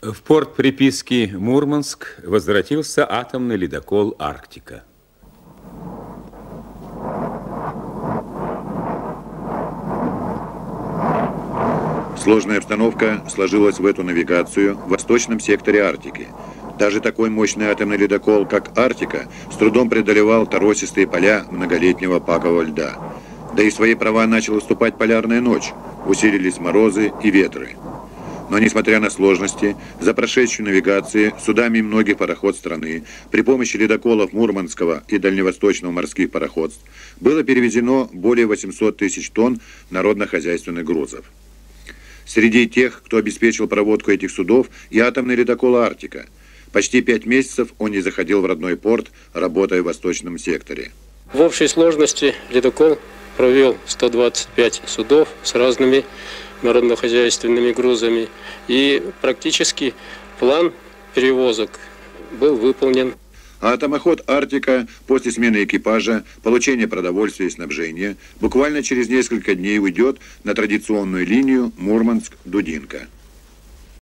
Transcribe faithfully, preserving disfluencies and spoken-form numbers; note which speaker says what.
Speaker 1: В порт приписки Мурманск возвратился атомный ледокол «Арктика».
Speaker 2: Сложная обстановка сложилась в эту навигацию в восточном секторе Арктики. Даже такой мощный атомный ледокол, как «Арктика», с трудом преодолевал торосистые поля многолетнего пакового льда. Да и свои права начала уступать полярная ночь, усилились морозы и ветры. Но, несмотря на сложности, за прошедшую навигацию судами многих пароход страны при помощи ледоколов Мурманского и Дальневосточного морских пароходств было перевезено более восьмисот тысяч тонн народно-хозяйственных грузов. Среди тех, кто обеспечил проводку этих судов, и атомный ледокол «Арктика». Почти пять месяцев он не заходил в родной порт, работая в восточном секторе.
Speaker 3: В общей сложности ледокол провел сто двадцать пять судов с разными народно-хозяйственными грузами, и практически план перевозок был выполнен.
Speaker 2: А атомоход «Арктика» после смены экипажа, получения продовольствия и снабжения буквально через несколько дней уйдет на традиционную линию Мурманск-Дудинка.